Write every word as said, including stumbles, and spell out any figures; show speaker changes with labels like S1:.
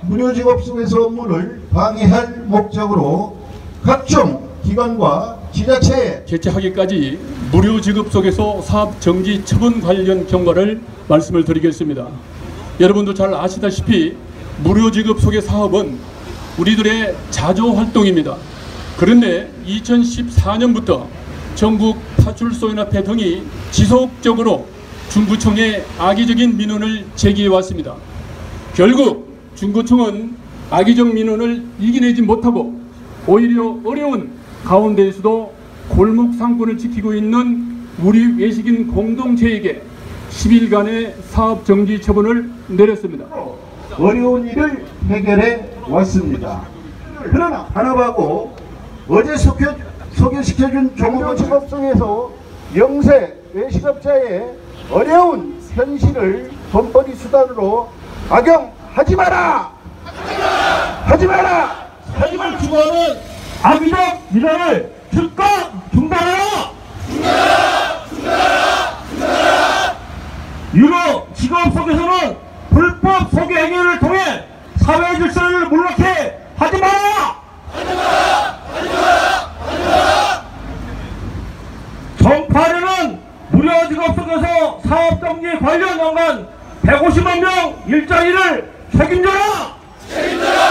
S1: 무료직업 속에서 업무를 방해할 목적으로 각종 기관과 지자체에
S2: 개최하기까지 무료지급 속에서 사업정지 처분 관련 경과를 말씀을 드리겠습니다. 여러분도 잘 아시다시피 무료지급 속의 사업은 우리들의 자조활동입니다. 그런데 이천십사 년부터 전국 파출소연합회 등이 지속적으로 중구청에 악의적인 민원을 제기해왔습니다. 결국 중구청은 악의적 민원을 이겨내지 못하고 오히려 어려운 가운데에서도 골목 상권을 지키고 있는 우리 외식인 공동체에게 십 일간의 사업 정지 처분을 내렸습니다.
S1: 어려운 일을 해결해 왔습니다. 그러나 단합하고 어제 소개, 소개시켜준 종료직업 속에서 영세 외식업자의 어려운 현실을 돈벌이 수단으로 악용하지 마라! 하지 마라! 하지 마라!
S3: 추구하는 악의적 민원을 즉각 중단하라!
S4: 중단하라! 중단하라! 중단하라!
S3: 유로 직업 속에서는 불법 소개 행위를 통해 사회 질서를 몰락해 하지 마라!
S4: 하지 마라! 하지 마라! 하지 마라!
S3: 정파련은 무료 직업 속에서 사업정지 관련 연간 백오십만 명 일자리를 책임져라!
S4: 책임져라!